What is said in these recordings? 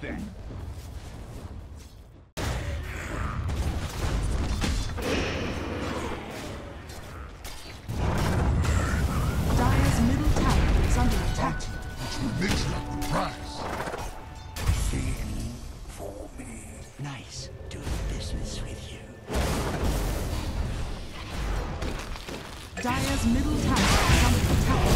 that. Dire's middle tower is under attack. Which will mix up the price. Sing for me. Nice doing business with you. Dire's middle tower is under attack.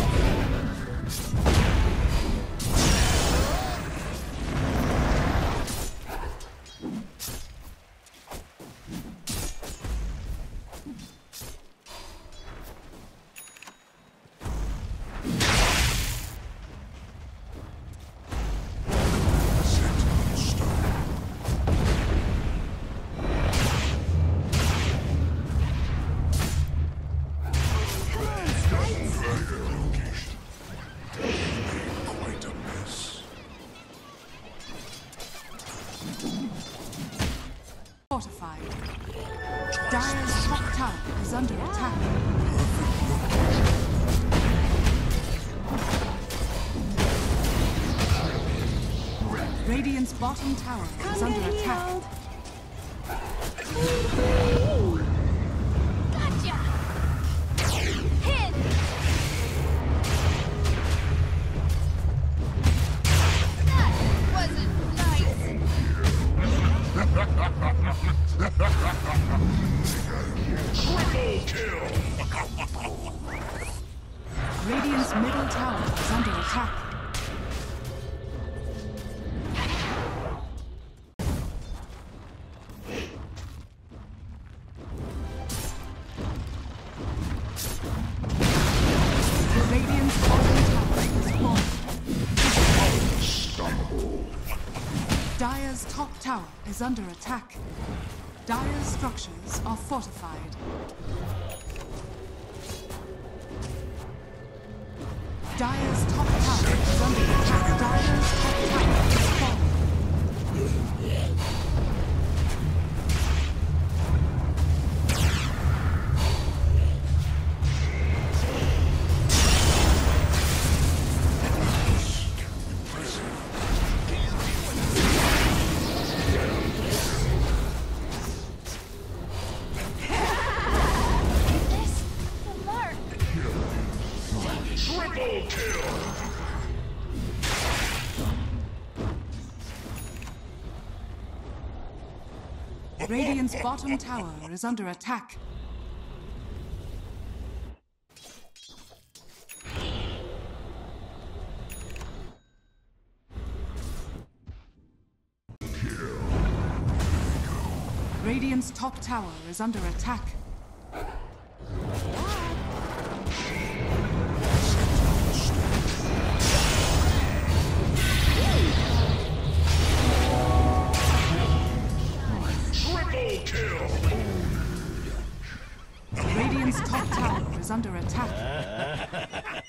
Fortified. Dire's top tower is under attack. Radiant's bottom tower is under attack. Gotcha! Hit! That wasn't nice. Triple kill! Radiant's middle tower is under attack. Radiant's bottom tower is falling. Dire's top tower is under attack. Dire's structures are fortified. Dire's top tower is under attack. Dire's top tower is falling. This will mark. Triple kill! Radiant's bottom tower is under attack. Radiant's top tower is under attack. Triple kill! Radiant's top tower is under attack.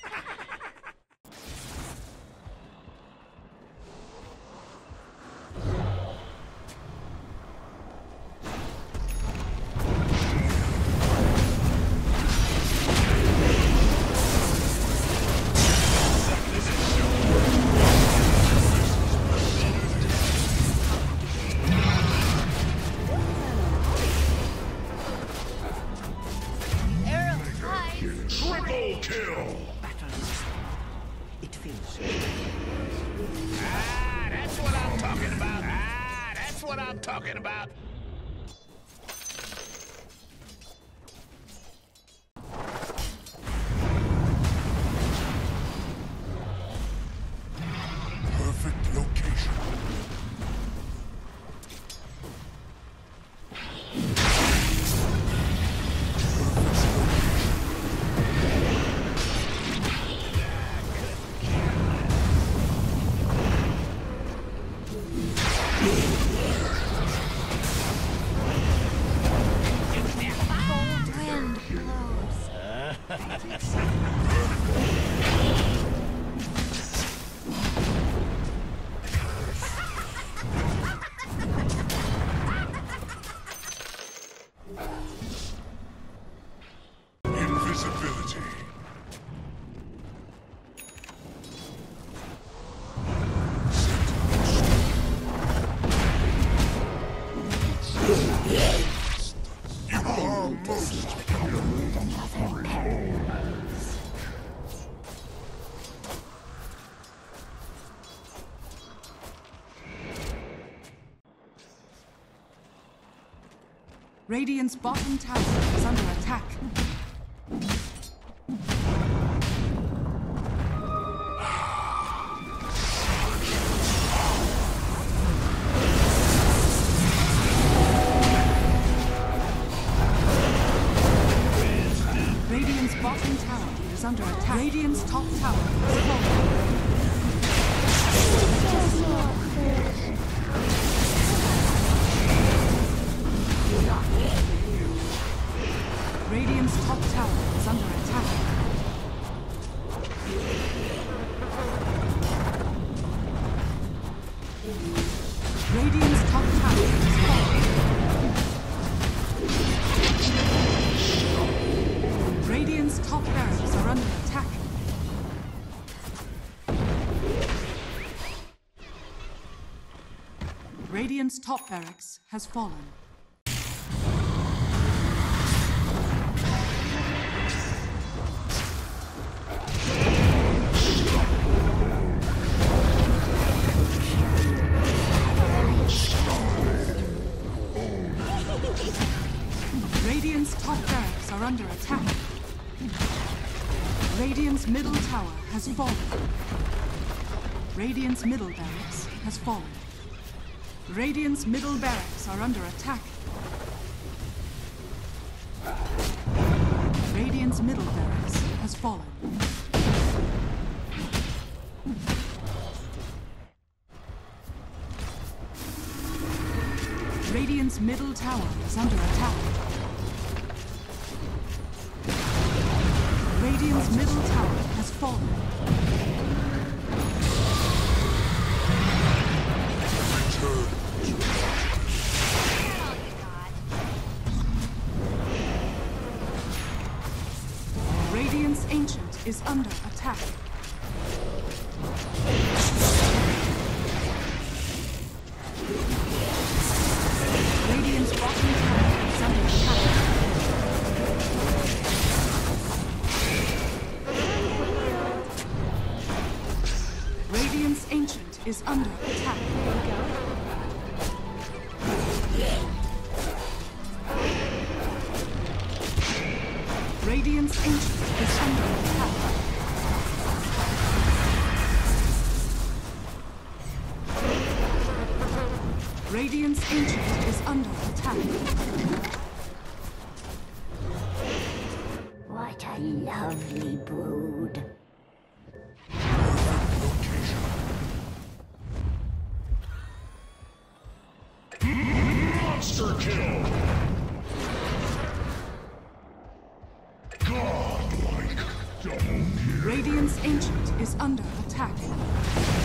Arrow flies. Triple kill! It feels Ah, that's what I'm talking about. Ah, that's what I'm talking about. Perfect location. Radiant's bottom tower is under attack. Radiant's bottom tower is under attack. Radiant's top tower is falling. Radiant's top tower is under attack. Radiant's top tower is falling. Radiant's top barracks are under attack. Radiant's top barracks has fallen. Radiant's top barracks are under attack. Radiant's middle tower has fallen. Radiant's middle barracks has fallen. Radiant's middle barracks are under attack. Radiant's middle barracks has fallen. Radiant's middle tower is under attack. Radiant's middle tower has fallen. Radiant's Ancient is under attack. Radiant's bottom tower is under attack. Radiant's Ancient is under attack. Radiant's Ancient is under attack. Radiant's Ancient is under attack. What a lovely brood. Monster kill! Godlike double kill! Radiant's Ancient is under attack.